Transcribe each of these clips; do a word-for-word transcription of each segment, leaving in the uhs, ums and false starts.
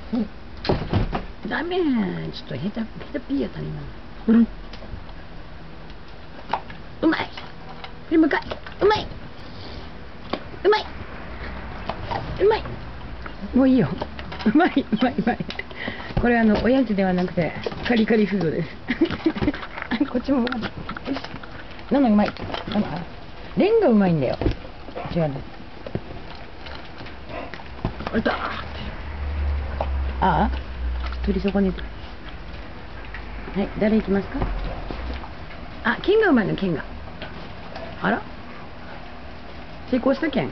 ダメ、ちょっとヘタヘタピーやったね今。うん。うまい。振り向かい。うまい。うまい。うまい。もういいよ。うまい、うまい、うまい。これあのおやつではなくてカリカリフードです。こっちもうまい。よし。ナナうまい。ナナ。レンがうまいんだよ。違うね。あれだ。ああ。取り損ねてる。はい、誰行きますか。あ、ケンがうまいの、ケンが。あら。成功したケン。 ノ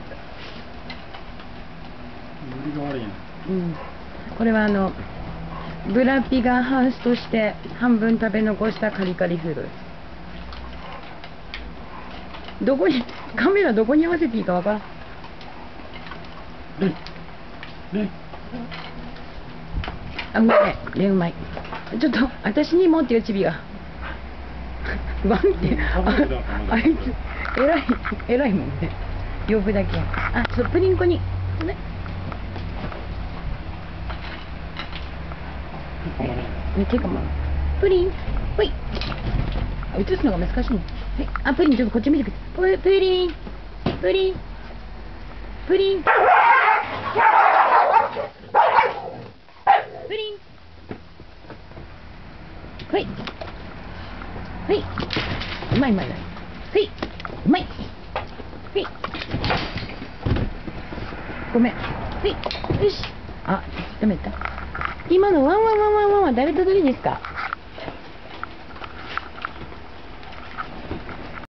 リが悪いな。 うん。これはあの。ブラピがハンスとして半分食べ残したカリカリフードです。どこにカメラどこに合わせていいかわからん。 レイレイあ、うまいね。ね、うまい。ちょっと私に持ってよチビが。ワンってあ、あいつえらいえらいもんね。呼ぶだけ。あ、そうプリン粉に。ね。ね、てかもうプリン、ほい。映すのが難しいね。はい、あ、プリンちょっとこっち見てくれ。ププリン、プリン、プリン、プリン。ほい、ほい。うまいうまいうまい。ほい、うまい。ほい。ごめん。ほい、よし。あ、ダメだった。今のワンワンワンワンワンは誰と誰ですか。